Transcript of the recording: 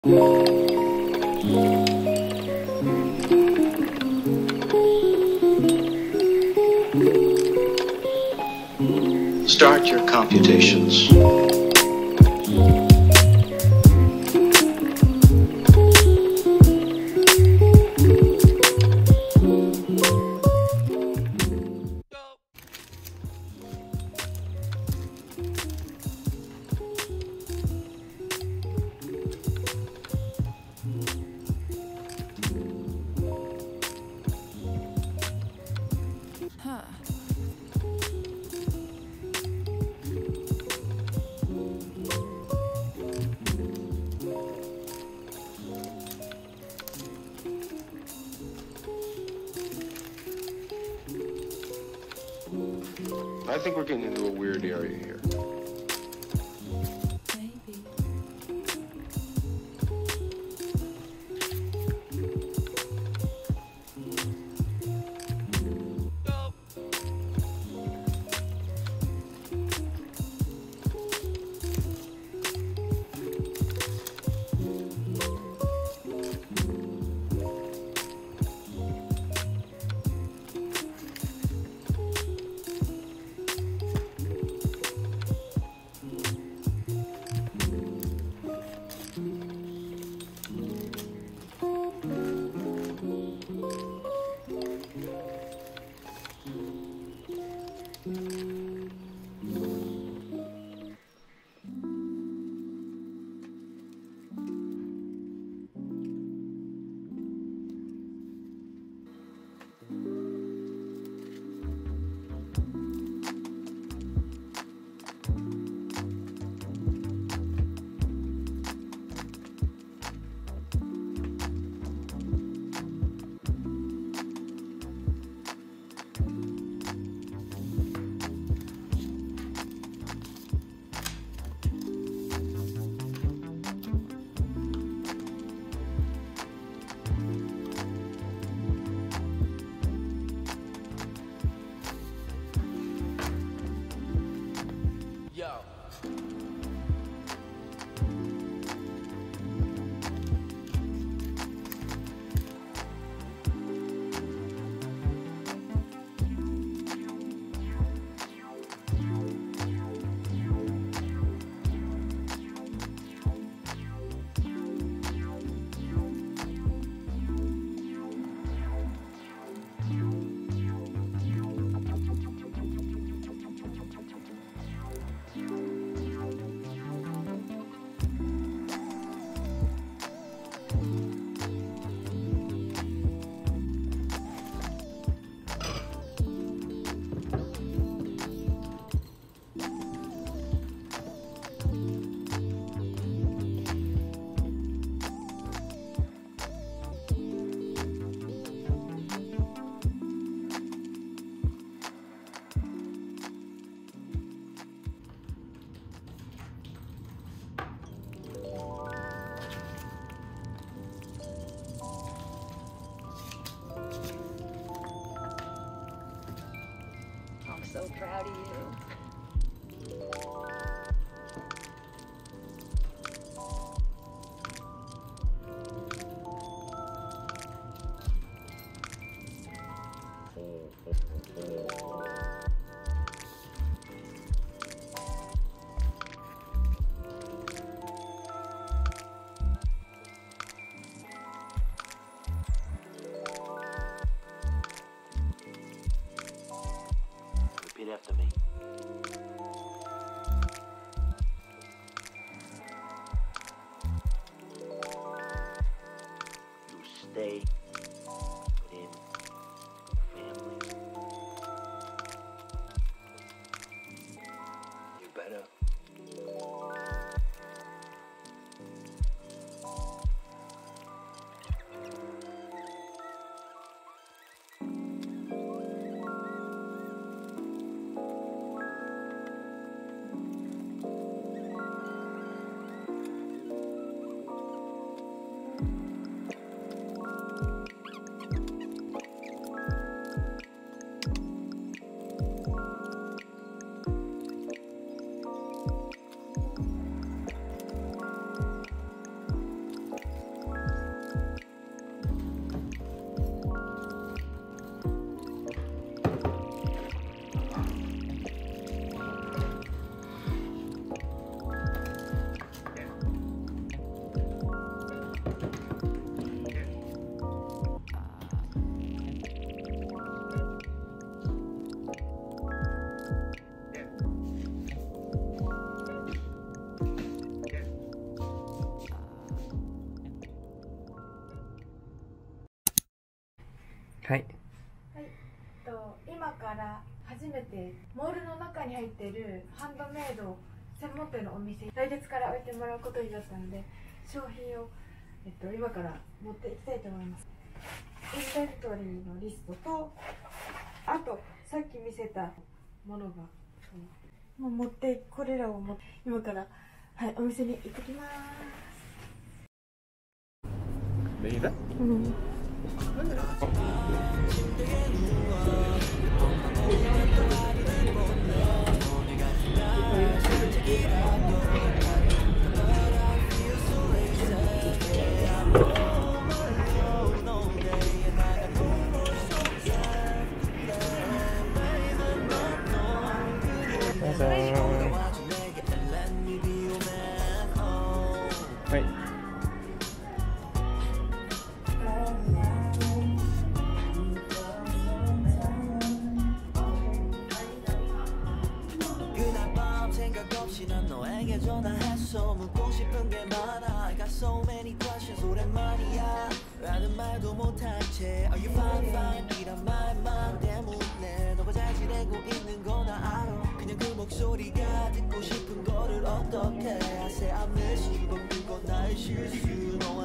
Start your computations. I think we're getting into a weird area here. I'm so proud of you. Repeat after me. You stay within your family. You better. はい。 はい、今から初めてモールの中に入っているハンドメイド専門店のお店、来月から置いてもらうことになったので、商品を、今から持っていきたいと思います。インベントリーのリストと、あとさっき見せたものが、もうこれらを今から、はい、お店に行ってきます。 Mira. Right. 난 너에게 전화했어 묻고 싶은 게 많아 I got so many questions 오랜만이야 라는 말도 못한 채 Are you fine fine 이란 말만 때문에 너가 잘 지내고 있는 거 나 알아 그냥 그 목소리가 듣고 싶은 거를 어떡해 I say I miss you 넌 그건 나의 실수 너와